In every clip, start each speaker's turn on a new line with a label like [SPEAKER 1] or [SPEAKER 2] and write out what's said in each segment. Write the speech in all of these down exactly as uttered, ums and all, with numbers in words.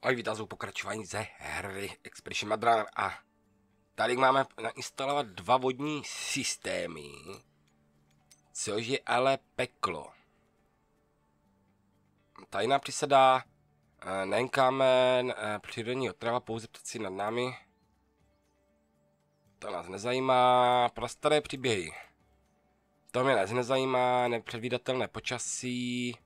[SPEAKER 1] Ahoj, vítám u pokračování ze hry Expedition Mad Runner a tady máme nainstalovat dva vodní systémy, což je ale peklo. Tady nám přisedá nejen kámen, přírodní otrava, pouze ptaci nad námi. To nás nezajímá, prastaré příběhy. To mě nezajímá, nepředvídatelné počasí.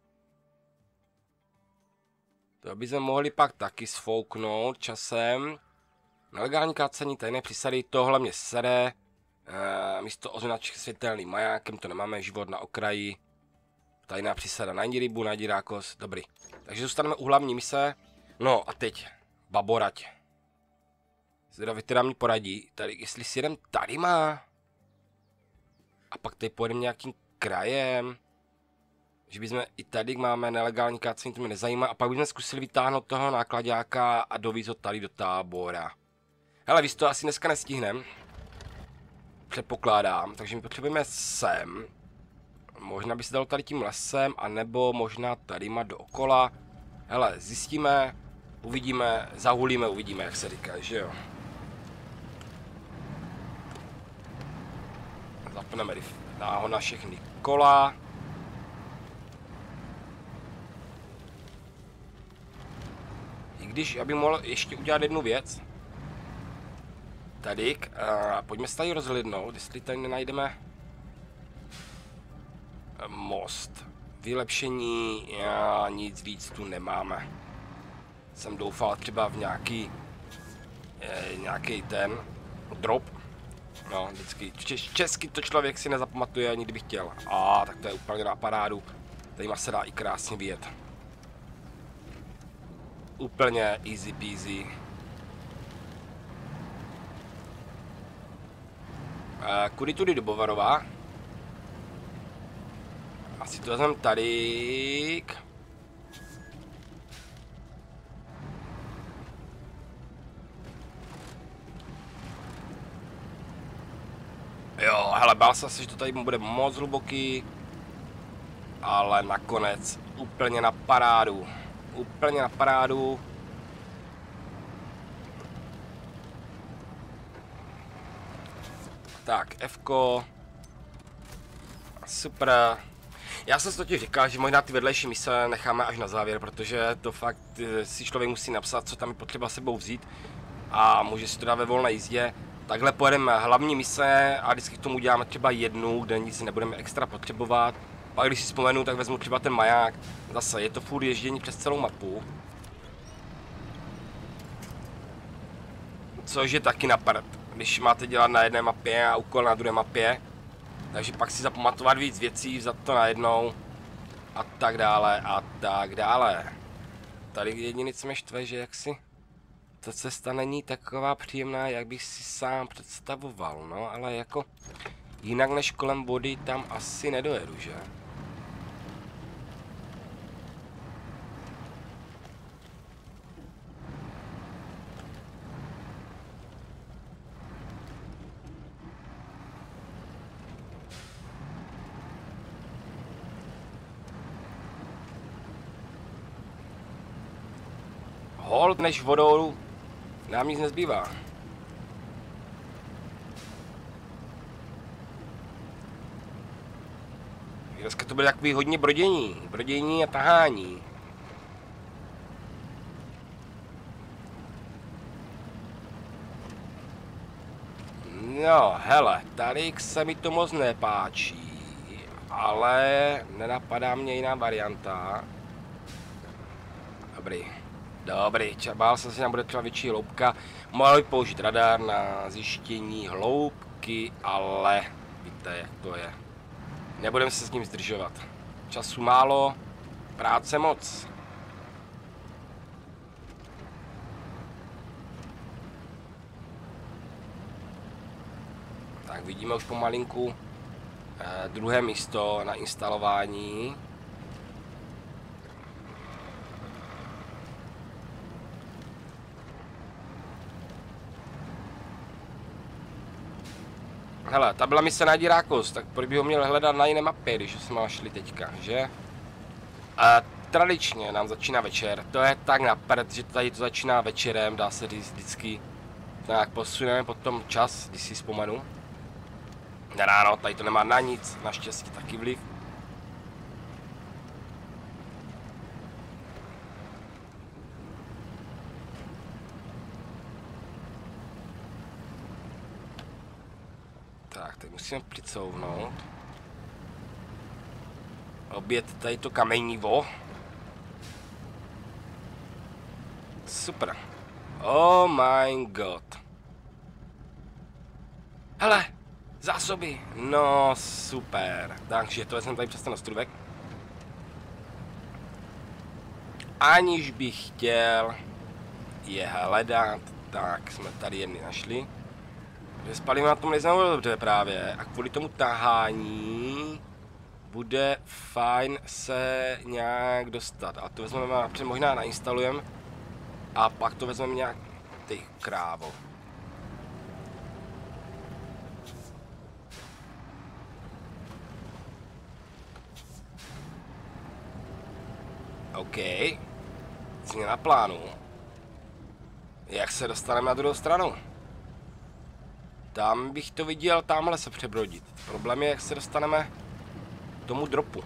[SPEAKER 1] To by jsme mohli pak taky sfouknout časem. Nelegální kácení, tajné přísady, tohle mě sere. E, místo označky světelným majákem, to nemáme, život na okraji. Tajná přísada, najdi rybu, najdi rákos, dobrý. Takže zůstaneme u hlavní mise. No a teď, baborať. Zvědavě teda mi poradí, tady, jestli si jeden tady má. A pak tady pojedeme nějakým krajem. Že bychom i tady máme nelegální kácení, to mě nezajímá. A pak bychom zkusili vytáhnout toho nákladáka a dovízt ho tady do tábora. Hele, víš, to asi dneska nestihneme. Předpokládám, takže my potřebujeme sem. Možná by se dalo tady tím lesem, anebo možná tadyma dookola. Hele, zjistíme, uvidíme, zahulíme, uvidíme, jak se říká, že jo. Zapneme ho na všechny kola. Když, aby mohl ještě udělat jednu věc. Tady, uh, pojďme se tady rozhlednout, jestli tady nenajdeme most. Vylepšení, já nic víc tu nemáme. Jsem doufal třeba v nějaký, eh, nějaký ten drop. No, vždycky, čes, česky to člověk si nezapamatuje, ani kdyby chtěl. A tak to je úplně na parádu. Tady se dá i krásně vyjet. Úplně easy peasy. E, kudy tudy do Bovarova? Asi to vezmeme tady. Jo, hele, bál jsem se, že to tady bude moc hluboký. Ale nakonec úplně na parádu. Úplně na parádu. Tak, F-ko. Super. Já jsem si totiž říkal, že možná ty vedlejší mise necháme až na závěr, protože to fakt si člověk musí napsat, co tam je potřeba sebou vzít. A může si to dát ve volné jízdě. Takhle pojedeme hlavní mise a vždycky k tomu uděláme třeba jednu, kde nic nebudeme extra potřebovat. Pak když si vzpomenu, tak vezmu třeba ten maják. Zase je to furt ježdění přes celou mapu. Což je taky na prd, když máte dělat na jedné mapě a úkol na druhé mapě. Takže pak si zapamatovat víc věcí, vzat to najednou. A tak dále, a tak dále. Tady jediný, co mě štve, že jaksi ta cesta není taková příjemná, jak bych si sám představoval, no, ale jako jinak než kolem vody tam asi nedojedu, že? Hold než vodou nám nic nezbývá. Dneska to bude takový hodně brodění, brodění a tahání. No, hele, tady se mi to moc nepáčí, ale nenapadá mě jiná varianta. Dobrý. Dobrý, bál jsem se, že nám bude třeba větší hloubka. Mohl bych použít radar na zjištění hloubky, ale víte, jak to je. Nebudeme se s ním zdržovat. Času málo, práce moc. Tak vidíme už pomalinku eh, druhé místo na instalování. Hele, ta byla mise najdi rákos, tak proč by ho měl hledat na jiné mapě, když jsme našli teďka, že? A tradičně nám začíná večer. To je tak napřed, že tady to začíná večerem, dá se říct vždycky. Tak posuneme potom čas, když si vzpomenu. Na ráno, tady to nemá na nic, naštěstí taky vliv. Tak, teď musíme přicouvnout. Obět tady to kamenivo. Super. Oh my god. Hele, zásoby. No super. Takže to jsem tady přes ten ostrůvek. Aniž bych chtěl je hledat, tak jsme tady jedny našli. Že s palivem na tom nejsem dobře právě. A kvůli tomu tahání bude fajn se nějak dostat. A to vezmeme napřed, možná nainstalujeme. A pak to vezmeme nějak, ty krávo. OK. Změna plánu. Jak se dostaneme na druhou stranu? Tam bych to viděl, tamhle se přebrodit. Problém je, jak se dostaneme k tomu dropu.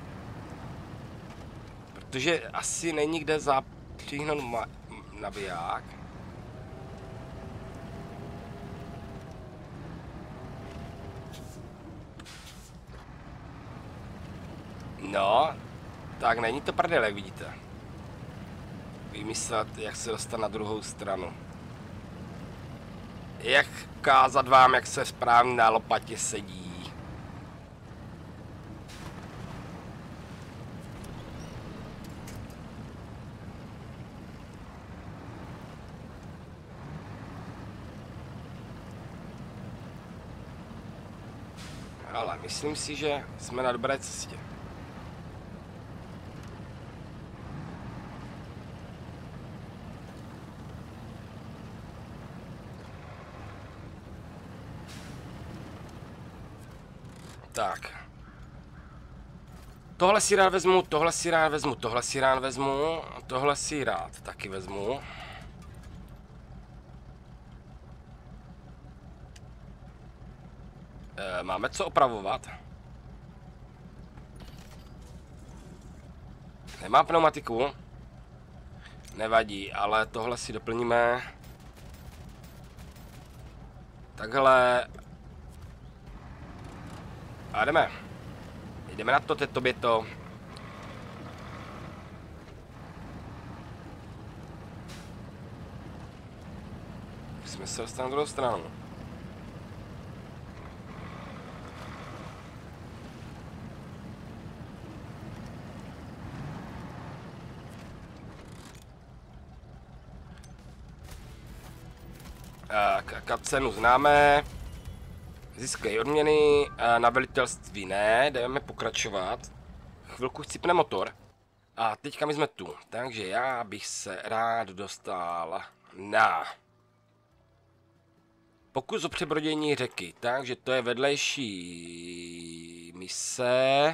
[SPEAKER 1] Protože asi není kde zapříhnout naviják. No, tak není to prdel, jak vidíte. Vymyslet, jak se dostat na druhou stranu. Jak ukázat vám, jak se správně na lopatě sedí. Ale myslím si, že jsme na dobré cestě. Tak. Tohle si rád vezmu, tohle si rád vezmu, tohle si rád vezmu, tohle si rád taky vezmu. E, máme co opravovat? Nemá pneumatiku? Nevadí, ale tohle si doplníme. Takhle. A jdeme. Jdeme na to, teď tobě to. Jsme se dostali na druhou stranu. A cenu známe. Získají odměny, na velitelství ne, jdeme pokračovat. Chvilku chcípne motor. A teďka my jsme tu, takže já bych se rád dostal na pokus o přebrodění řeky, takže to je vedlejší mise.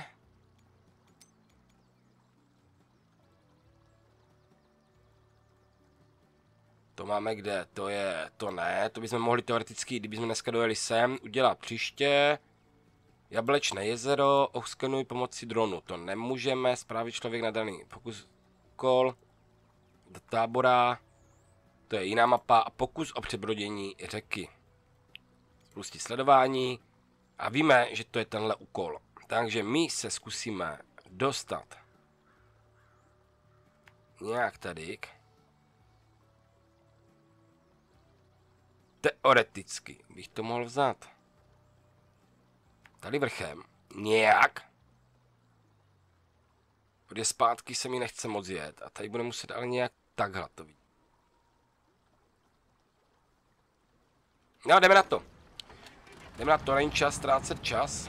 [SPEAKER 1] To máme kde? To je, to ne, to bychom mohli teoreticky, kdybychom dneska dojeli sem, udělat příště. Jablečné jezero, oskenuj pomocí dronu, to nemůžeme, správit člověk na daný pokus kol, do tábora, to je jiná mapa a pokus o přebrodění řeky. Spustí sledování a víme, že to je tenhle úkol, takže my se zkusíme dostat nějak tady. Teoreticky bych to mohl vzát. Tady vrchem. Nějak. Protože zpátky se mi nechce moc jet. A tady bude muset ale nějak takhle to vidět. No, jdeme na to. Jdeme na to, není čas ztrácet čas.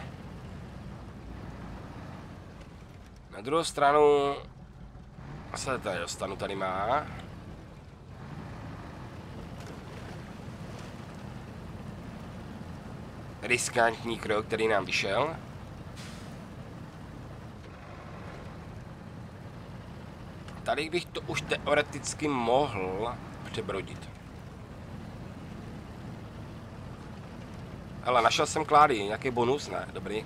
[SPEAKER 1] Na druhou stranu se tady dostanu, tady má. Riskantní krok, který nám vyšel. tady bych to už teoreticky mohl přebrodit. Hele, našel jsem klády, nějaký bonus? Ne, dobrý.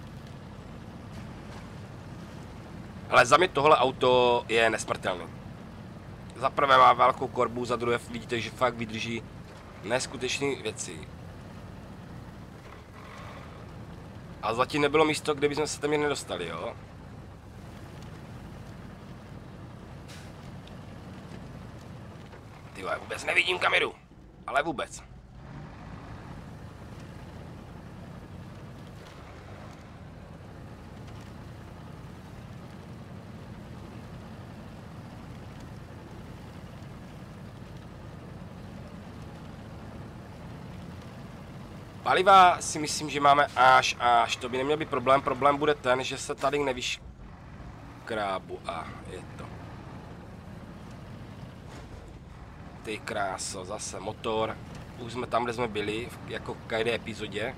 [SPEAKER 1] Hele, za mě tohle auto je nesmrtelný. Za prvé má velkou korbu, za druhé vidíte, že fakt vydrží neskutečné věci. A zatím nebylo místo, kde bychom se tam jen nedostali, jo? Ty vole, vůbec nevidím kameru, ale vůbec. Paliva si myslím, že máme až až, to by neměl být problém, problém bude ten, že se tady nevyškrábu a je to. Ty kráso, zase motor, už jsme tam, kde jsme byli, jako v každé epizodě.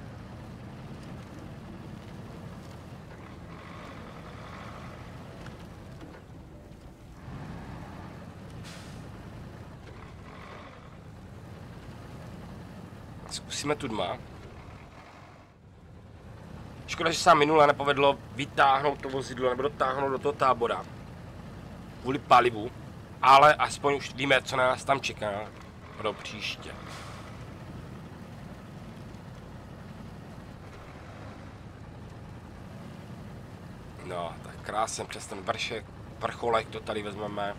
[SPEAKER 1] Zkusíme tu dma. Škoda, že se nám minule nepovedlo vytáhnout to vozidlo nebo dotáhnout do toho tábora. Kvůli palivu. Ale aspoň už víme, co nás tam čeká pro příště. No, tak krásně přes ten vršek, vrcholek to tady vezmeme.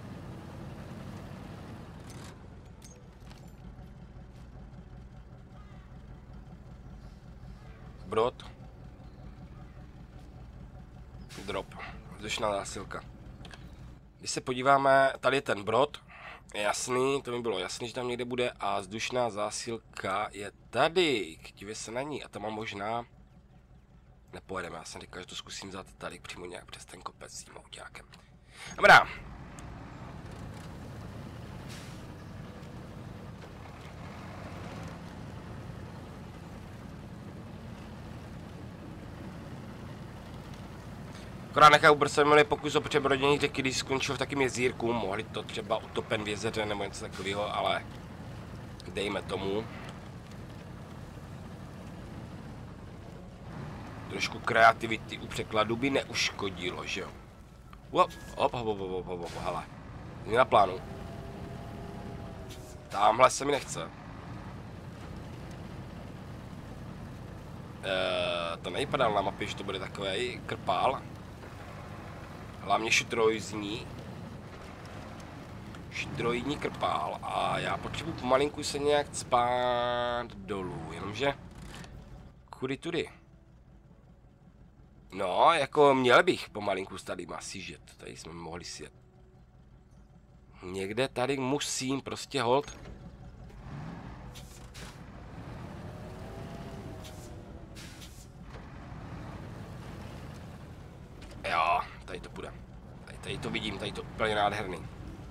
[SPEAKER 1] Brod. Drop. Vzdušná zásilka. Když se podíváme, tady je ten brod. Je jasný, to mi bylo jasný, že tam někde bude. A vzdušná zásilka je tady. Dívej se na ní. A tam mám možná... Nepojedeme, já jsem říkal, že to zkusím vzát tady přímo nějak přes ten kopec s tím autákem. Dobrá. Akorát nechá ubrce měli pokus o přebrodění řeky, když skončil v takým jezírku, mohli to třeba utopen v jezeře nebo něco takového, ale dejme tomu. Trošku kreativity u překladu by neuškodilo, že jo? Hop, hop, hop, hop, hop, hop, hop, hele. Mě na plánu. Támhle se mi nechce. Eee, to nevypadalo na mapě, že to bude takový krpál. Hlavně štrojzní. Štrojní krpál. A já potřebuji pomalinku se nějak cpát dolů, jenomže... Kudy tudy? No, jako měl bych pomalinku tady asi jet. Tady jsme mohli sjet. Někde tady musím prostě hold. Jo, tady to půjde. Tady, tady to vidím, tady to úplně nádherný.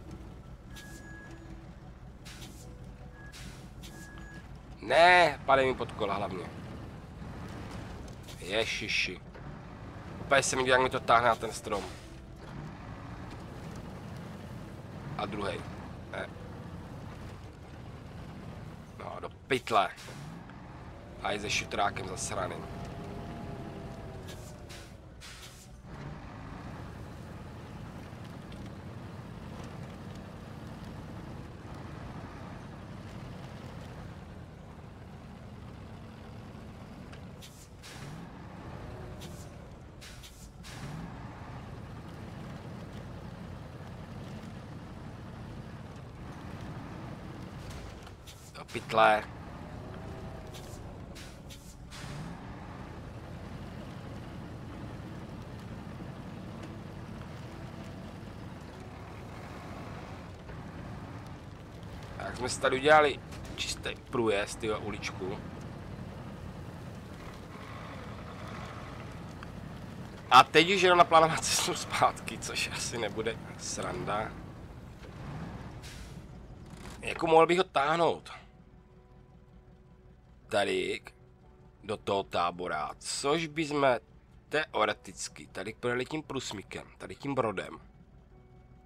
[SPEAKER 1] Ne, padej mi pod kola hlavně. Ježiši. Úplně se mi dělá, jak mi to táhne na ten strom. A druhý. Ne. No, do pytle. A je se šutrákem zasraným. Pytle. Tak jsme si tady udělali čistý průjezd, tyhle uličku. A teď už jenom naplánovat cestu zpátky, což asi nebude sranda. Jako mohl bych ho táhnout tady do toho tábora, což bychom teoreticky tady projeli tím průsmykem, tady tím brodem.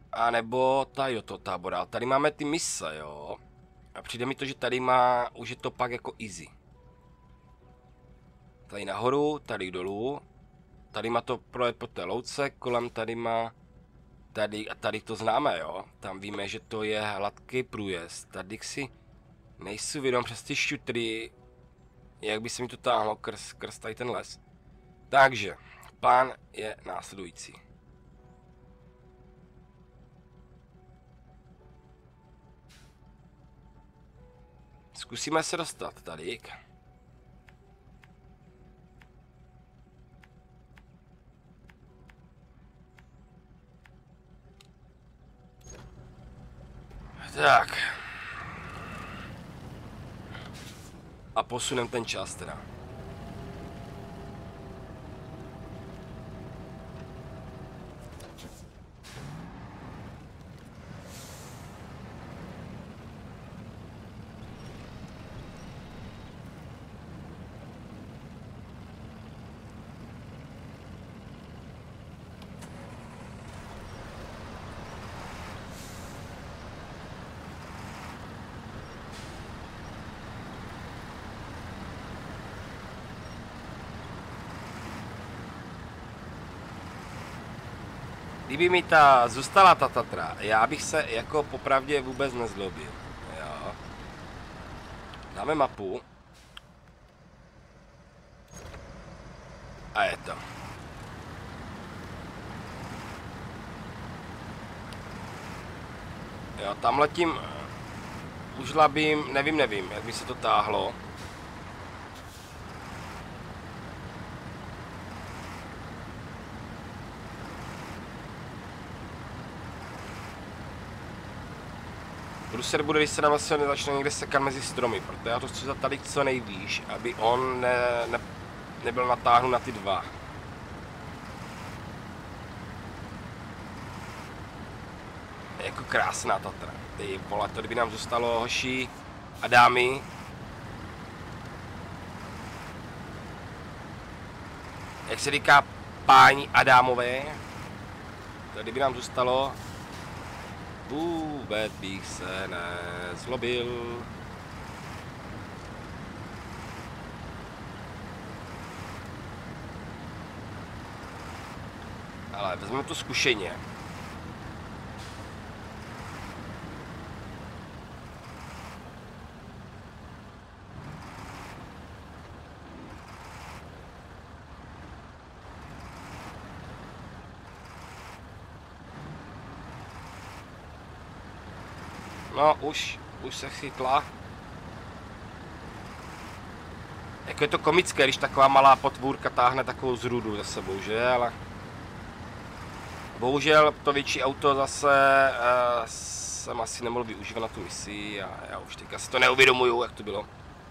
[SPEAKER 1] A nebo tady do toho tábora. Tady máme ty mise, jo. A přijde mi to, že tady má, už je to pak jako easy. Tady nahoru, tady dolů. Tady má to projet po té louce, kolem tady má, tady a tady to známe, jo. Tam víme, že to je hladký průjezd. Tady si nejsou vědom přes ty šutry, jak by se mi to táhlo krz, krz tady ten les. Takže, plán je následující. Zkusíme se dostat tady. Tak. A posunem ten čas teda. Kdyby mi ta zůstala ta Tatra, já bych se jako popravdě vůbec nezlobil. Jo. Dáme mapu. A je to. Jo, tam letím už labím, nevím, nevím, jak by se to táhlo. Průser bude, když se nám asi začne někde sekat mezi stromy, protože já to chci tady co nejvýš, aby on ne, ne, nebyl natáhnut na ty dva. Je jako krásná Tatra. Ty vole, to kdyby nám zůstalo hoší a dámy. Jak se říká páni a dámové, to kdyby nám zůstalo, vůbec bych se nezlobil. Ale vezmeme to zkušeně. No, už, už se chytla. Jako je to komické, když taková malá potvůrka táhne takovou zrůdu za sebou, že? Ale bohužel to větší auto zase uh, jsem asi nemohl využívat na tu misi a já už teďka si to neuvědomuju, jak to bylo.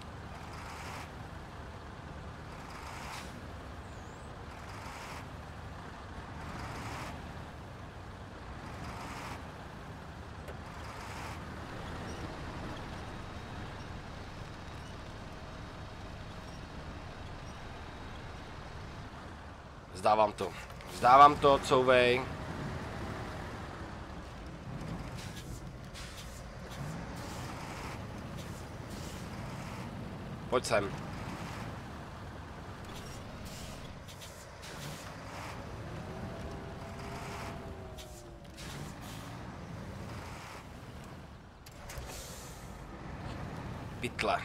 [SPEAKER 1] Vzdávám to. Vzdávám to, couvej. Pojď sem. Pytle.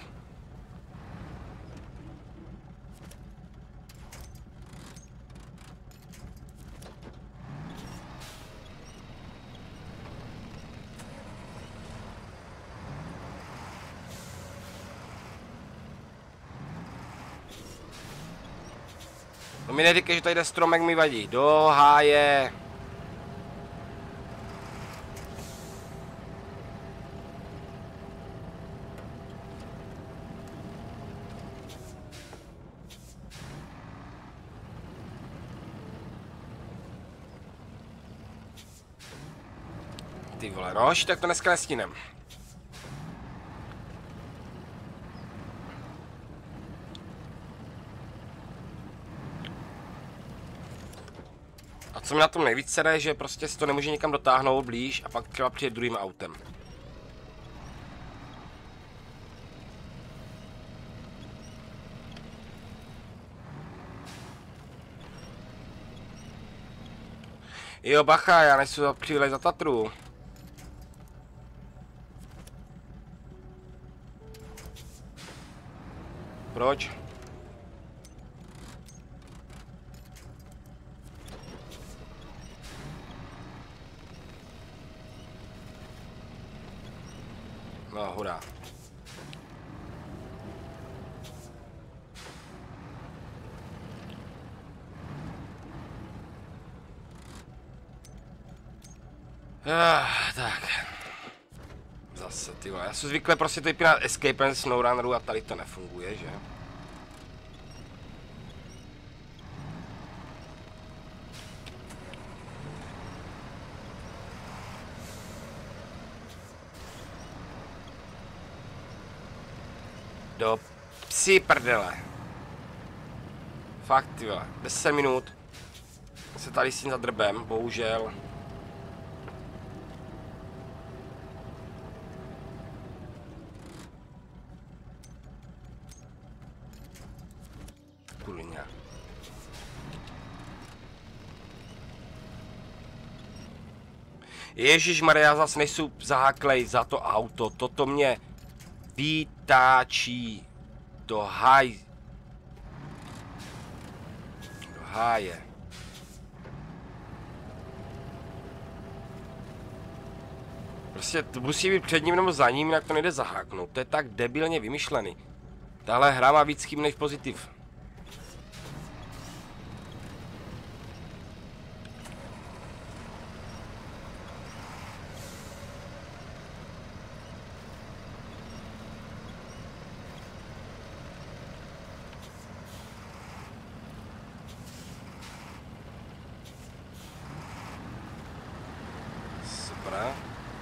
[SPEAKER 1] No mi neříkej, že tady jde stromek, mi vadí. Do háje. Ty vole, no, tak to dneska nestihnem. Co mi na tom nejvíc sere, že prostě si to nemůže nikam dotáhnout blíž a pak třeba přijet druhým autem. Jo, bacha, já nejsou za přílej za Tatru. Proč? No, hurá. Ah, tak. Zase, ty vole. Já jsem zvyklý prostě to vypínat escape z SnowRunneru a tady to nefunguje, že? Do psí prdele. Fakt, ty vole. deset minut. Se tady s tím zadrbem, bohužel. Kurňa. Ježišmarja, zase nejsou zaháklej za to auto. Toto mě vytáčí do haj... do háje. Prostě to musí být před ním nebo za ním, jinak to nejde zaháknout. To je tak debilně vymyšlený. Tahle hra má víc chyb než pozitiv. Super.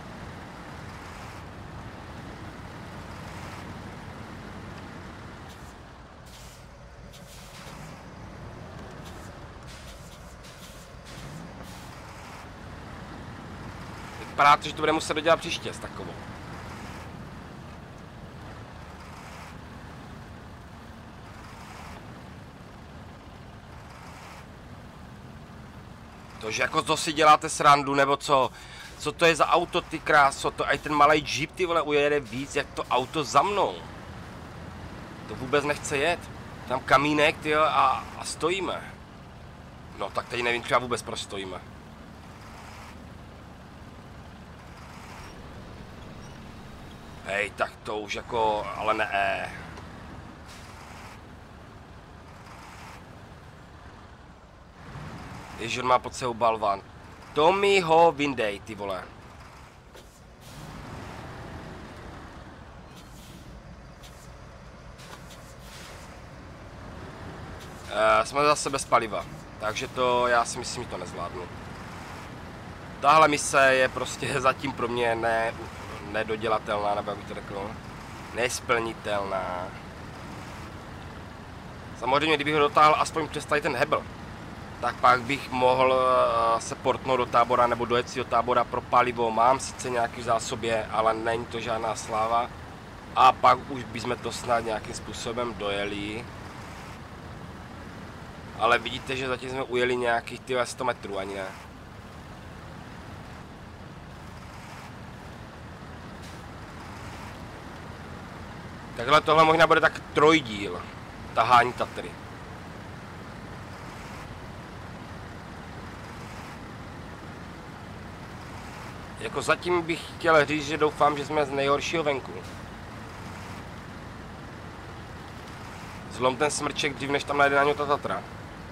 [SPEAKER 1] Vypadá to, že to bude muset dodělat příště s takovou. To, že jako to si děláte srandu, nebo co? Co to je za auto, ty kráso? To aj ten malý jeep, ty vole, ujede víc, jak to auto za mnou. To vůbec nechce jet. Tam kamínek, ty jo, a, a stojíme. No, tak teď nevím, třeba vůbec proč stojíme. Hej, tak to už jako, ale ne. Ježiš, on má pod sebou balvan. To mi ho vyndej, ty vole. E, jsme zase bez paliva, takže to, já si myslím, že to nezvládnu. Tahle mise je prostě zatím pro mě ne, nedodělatelná, nebo jak bych to řekl, nesplnitelná. Samozřejmě, kdybych ho dotáhl aspoň přes tady ten hebl, tak pak bych mohl se portnout do tábora nebo dojet si do tábora pro palivo. Mám sice nějaký v zásobě, ale není to žádná sláva. A pak už bychom to snad nějakým způsobem dojeli. Ale vidíte, že zatím jsme ujeli nějakých tyhle sto metrů, ani ne. Takhle tohle možná bude tak trojdíl. Tahání Tatry. Jako zatím bych chtěl říct, že doufám, že jsme z nejhoršího venku. Zlom ten smrček dřív, než tam najde na něj ta Tatra.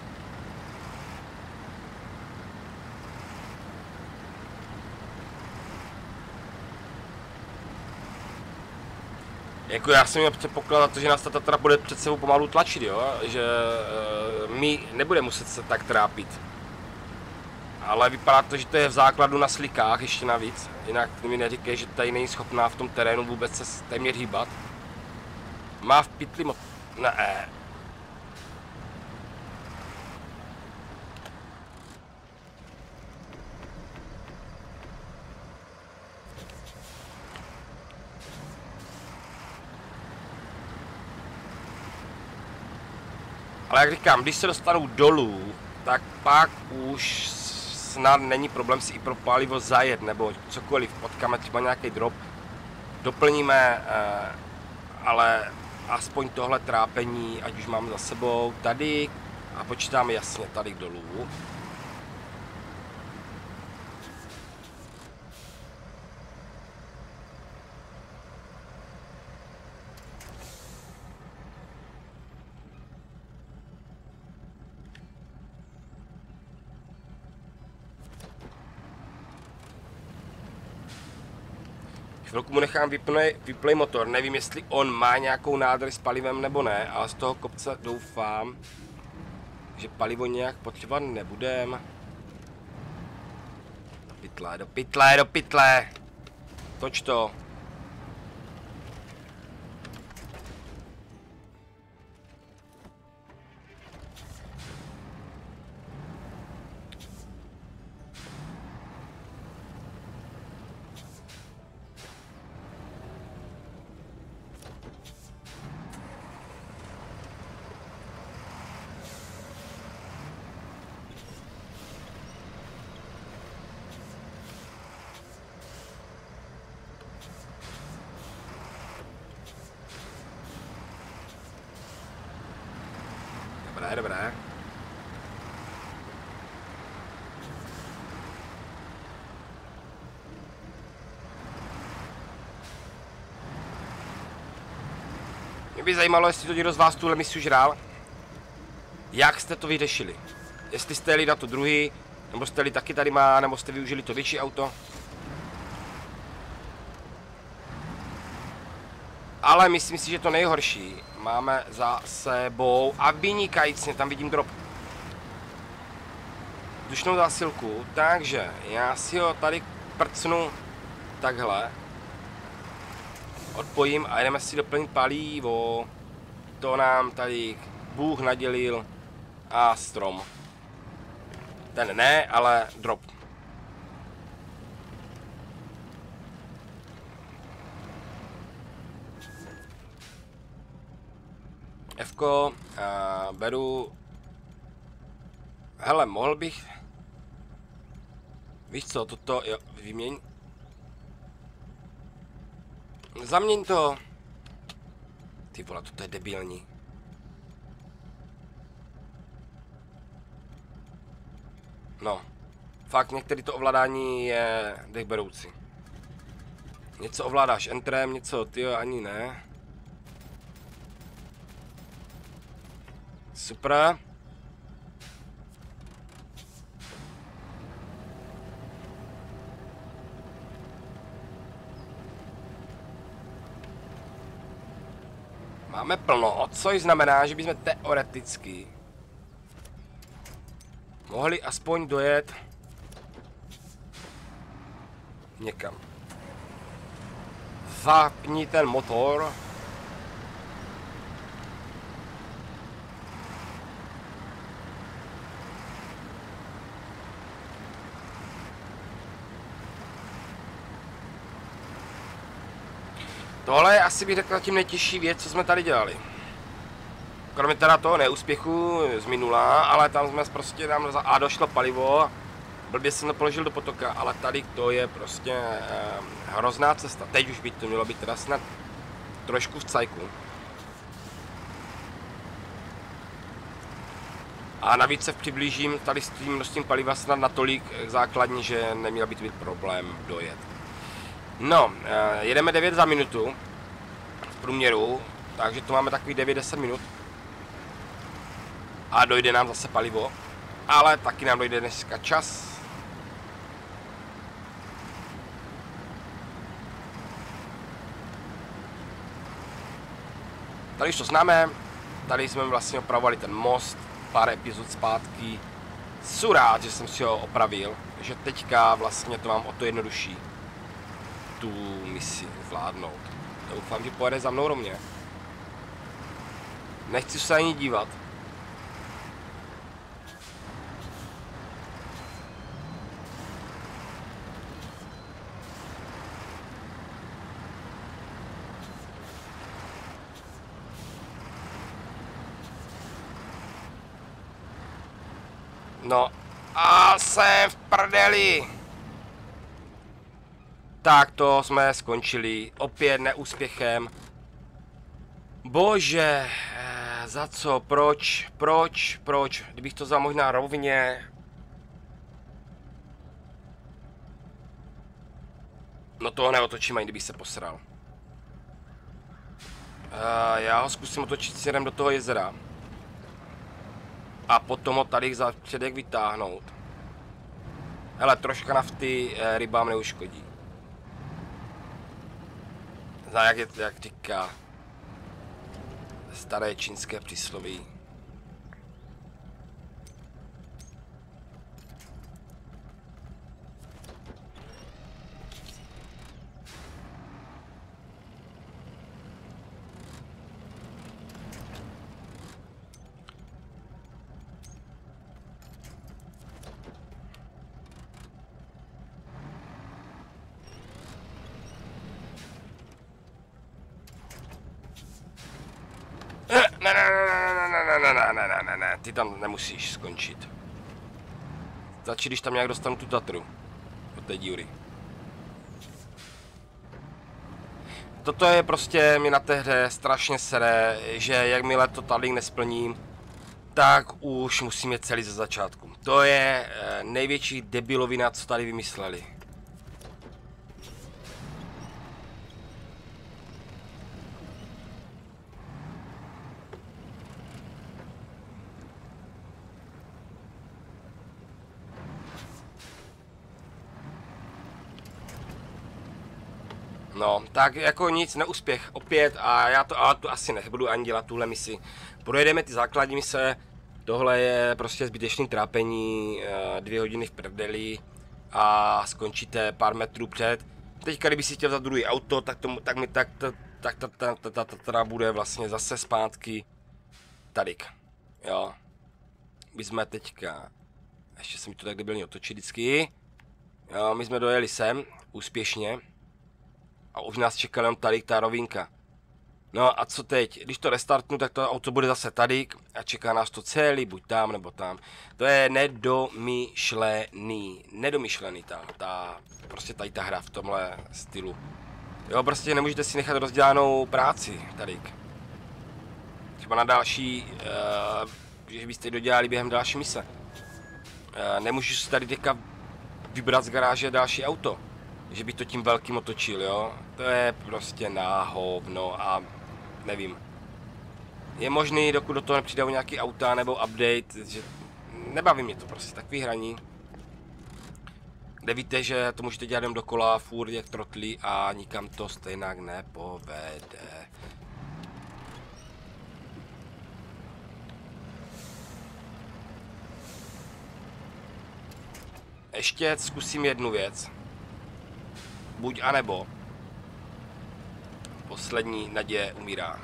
[SPEAKER 1] Jako já jsem měl předpokládat, že nás ta Tatra bude před sebou pomalu tlačit, jo? Že uh, my nebude muset se tak trápit. Ale vypadá to, že to je v základu na slikách ještě navíc. Jinak mi neříkej, že tady není schopná v tom terénu vůbec se téměř hýbat. Má v pytli mo... Ne. Ale jak říkám, když se dostanu dolů, tak pak už snad není problém si i pro palivo zajet, nebo cokoliv, potkáme třeba nějaký drop, doplníme, eh, ale aspoň tohle trápení, ať už máme za sebou tady a počítáme jasně tady dolů. Chvilku mu nechám vypne, vyplej motor, nevím jestli on má nějakou nádrž s palivem nebo ne, ale z toho kopce doufám, že palivo nějak potřebovat nebudem. Do pytle, do pytle, do pytle! Toč to. Dobré, dobré. Mě by zajímalo, jestli to někdo z vás tuhle misi už hrál. Jak jste to vyřešili? Jestli jste jeli na to druhý, nebo jste jeli taky tady má, nebo jste využili to větší auto. Ale myslím si, že to nejhorší máme za sebou a vynikajícně, tam vidím drop. Vzdušnou zásilku, takže já si ho tady prcnu takhle. Odpojím a jdeme si doplnit palivo. To nám tady Bůh nadělil a strom. Ten ne, ale drop. Fko, a beru. Hele, mohl bych. Víš co, toto, jo, vyměň. Zaměň to. Ty vole, toto je debilní. No, fakt některý to ovládání je dechberoucí. Něco ovládáš entrem, něco tyjo, ani ne. Super. Máme plno, což znamená, že bychom teoreticky mohli aspoň dojet někam. Zapni ten motor. Tohle je asi bych řekl zatím nejtěžší věc, co jsme tady dělali. Kromě teda toho neúspěchu z minula, ale tam jsme prostě tam za A došlo palivo. Blbě jsem to položil do potoka, ale tady to je prostě eh, hrozná cesta. Teď už by to mělo být teda snad trošku v cajku. A navíc se přiblížím tady s tím množstvím paliva snad natolik základní, že neměl by to být problém dojet. No, eh, jedeme devět za minutu v průměru, takže to máme takový devět deset minut. A dojde nám zase palivo, ale taky nám dojde dneska čas. Tady už to známe, tady jsme vlastně opravovali ten most pár epizod zpátky. Jsem rád, že jsem si ho opravil, že teďka vlastně to mám o to jednodušší tu misi zvládnout. Doufám, že pojede za mnou rovně. Nechci se ani dívat. No a jsem v prdeli. Tak to jsme skončili. Opět neúspěchem. Bože, za co, proč, proč, proč, kdybych to vzal možná rovně. No toho neotočím, ani kdybych se posral. Uh, já ho zkusím otočit směrem do toho jezera. A potom ho tady za předek vytáhnout. Hele, troška nafty eh, rybám neuškodí. Zná, jak, je, jak říká staré čínské přísloví. Ne, ne, ne, ne, ne, ne, ne, ne, ne, ne, ty tam nemusíš skončit. Stačí, když tam nějak dostanu tu Tatru. Od té díry. Toto je prostě mi na té hře strašně sere, že jakmile to tady nesplním, tak už musím jet celý ze začátku. To je největší debilovina, co tady vymysleli. No, tak jako nic, neúspěch opět a já to, ale to asi nebudu ani dělat tuhle misi. Projedeme ty základní mise, tohle je prostě zbytečný trápení, dvě hodiny v prdeli a skončíte pár metrů před. Teďka, kdyby si chtěl za druhý auto, tak, tomu, tak mi tak, tak ta, ta, ta, ta, ta, ta bude vlastně zase zpátky tadyk, jo. My jsme teďka, ještě se mi to tak debilně otočit vždycky, jo, my jsme dojeli sem, úspěšně. A už nás čekala jenom tady ta rovinka. No a co teď? Když to restartnu, tak to auto bude zase tady a čeká nás to celý, buď tam nebo tam. To je nedomyšlený, nedomyšlený ta, ta, prostě tady ta hra v tomhle stylu. Jo, prostě nemůžete si nechat rozdělanou práci tady. Třeba na další, uh, když byste dodělali během další mise. Uh, nemůžu si tady teďka vybrat z garáže další auto. Že bych to tím velkým otočil, jo. To je prostě na hovno a nevím. Je možný, dokud do toho nepřijdou nějaký auta nebo update, že nebaví mě to prostě takový hraní. Kde víte, že to můžete dělat jen dokola, furt jak trotlí a nikam to stejně nepovede. Ještě zkusím jednu věc. Buď a nebo. Poslední naděje umírá.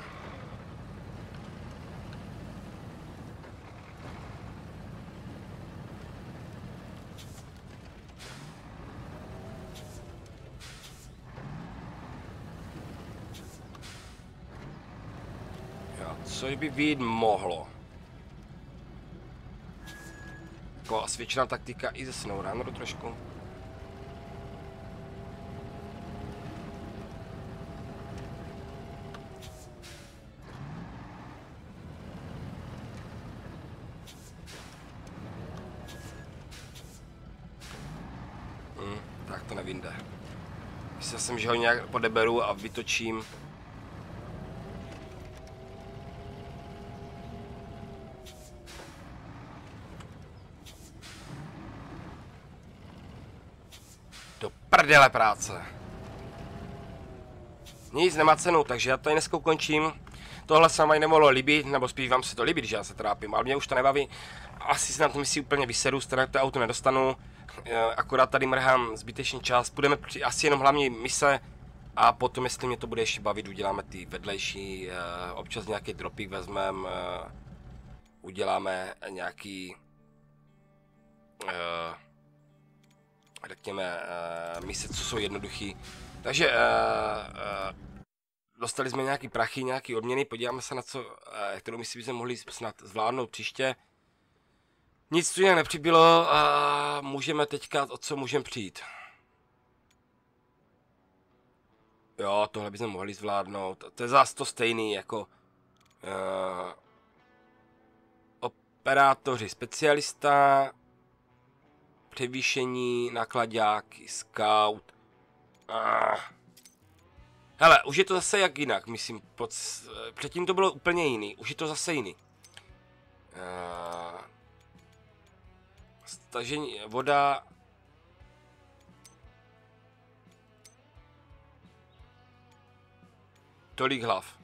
[SPEAKER 1] Jo, co by být mohlo? Jako osvědčená taktika i ze SnowRunneru trošku. To nevinde. Myslel jsem, že ho nějak podeberu a vytočím. Do prdele práce. Nic, nemá cenu, takže já tady dneska ukončím. Tohle se vám ani nemohlo líbit, nebo spíš vám se to líbit, že já se trápím, ale mě už to nebaví. Asi se na to misi úplně vysedu, stejně to auto nedostanu. Akorát tady mrhám zbytečný čas, půjdeme při asi jenom hlavní mise a potom, jestli mě to bude ještě bavit, uděláme ty vedlejší, občas nějaký dropík vezmeme, uděláme nějaký, řekněme, mise, co jsou jednoduchý. Takže dostali jsme nějaký prachy, nějaký odměny, podíváme se na co, kterou misi bychom mohli snad zvládnout příště. Nic tu jinak nepřibylo a můžeme teďka, o co můžeme přijít. Jo, tohle bychom mohli zvládnout. To je zase to stejný, jako uh, operátoři, specialista, převýšení, nakladáky, scout. Uh. Hele, už je to zase jak jinak, myslím. Pod, předtím to bylo úplně jiný, už je to zase jiný. Uh, stažení, voda. Tolik hlav.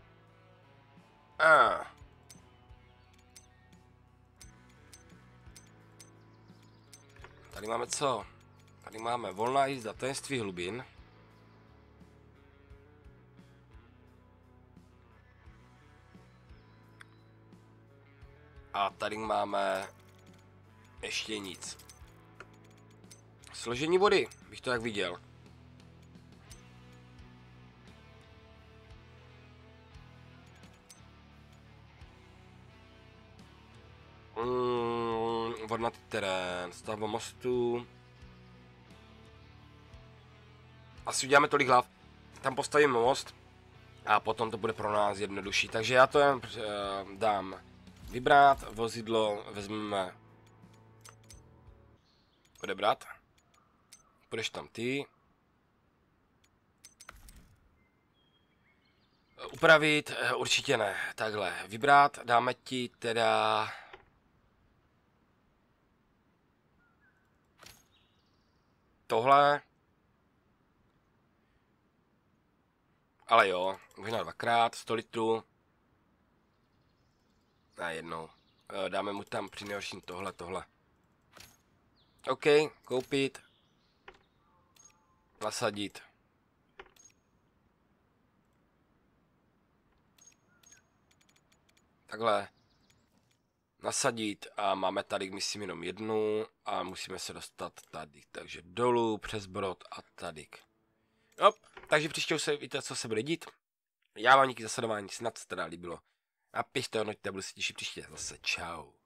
[SPEAKER 1] Ah. Tady máme co? Tady máme volná jízda, tajemství hlubin. A tady máme ještě nic. Složení vody, bych to tak viděl. Mm, vodnatý terén, stavba mostu. Asi uděláme tolik hlav. Tam postavíme most a potom to bude pro nás jednodušší. Takže já to jen uh, dám vybrat, vozidlo vezmeme odebrat. Půjdeš tam ty. Upravit, určitě ne. Takhle, vybrat, dáme ti teda... Tohle. Ale jo, možná dvakrát, sto litrů. Ne, jednou. Dáme mu tam při nejhorším tohle, tohle. OK, koupit. Nasadit. Takhle. Nasadit a máme tady, myslím, jenom jednu a musíme se dostat tady. Takže dolů, přes brod a tady. No, takže příště už se víte, co se bude dít. Já vám díky za sledování, snad se teda líbilo. Napište, hodnoťte, budu se těšit příště. Zase čau.